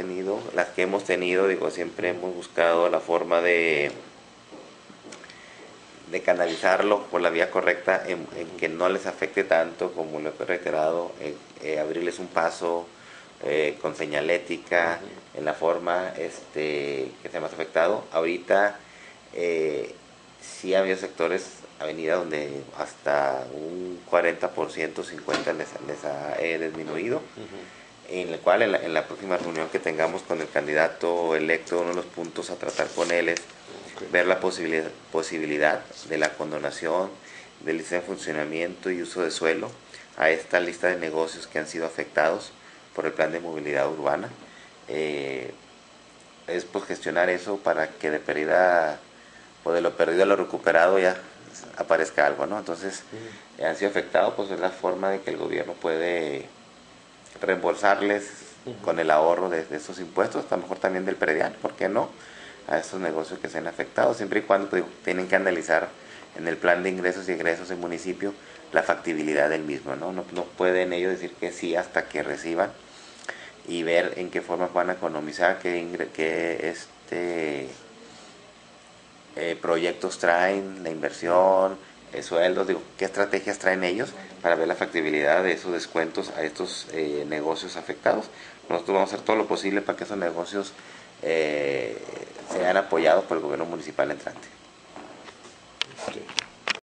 tenido, las que hemos tenido, digo, siempre hemos buscado la forma de canalizarlo por la vía correcta en que no les afecte tanto, como lo he reiterado, abrirles un paso con señalética en la forma que sea más afectado. Ahorita sí ha habido sectores, avenida, donde hasta un 40%, 50% les ha disminuido, en el cual en la próxima reunión que tengamos con el candidato electo, uno de los puntos a tratar con él es ver la posibilidad de la condonación de lista de funcionamiento y uso de suelo a esta lista de negocios que han sido afectados por el plan de movilidad urbana. Es pues gestionar eso para que de pérdida, o de lo perdido a lo recuperado, ya aparezca algo, ¿no? Entonces, han sido afectados, pues es la forma de que el gobierno puede reembolsarles con el ahorro de esos impuestos, a lo mejor también del predial, ¿por qué no?, a estos negocios que se han afectado, siempre y cuando pues, tienen que analizar en el plan de ingresos y egresos del municipio la factibilidad del mismo, ¿no? No pueden ellos decir que sí hasta que reciban, y ver en qué forma van a economizar, qué proyectos traen, la inversión, sueldos, digo, qué estrategias traen ellos para ver la factibilidad de esos descuentos a estos negocios afectados. Nosotros vamos a hacer todo lo posible para que esos negocios sean apoyados por el gobierno municipal entrante.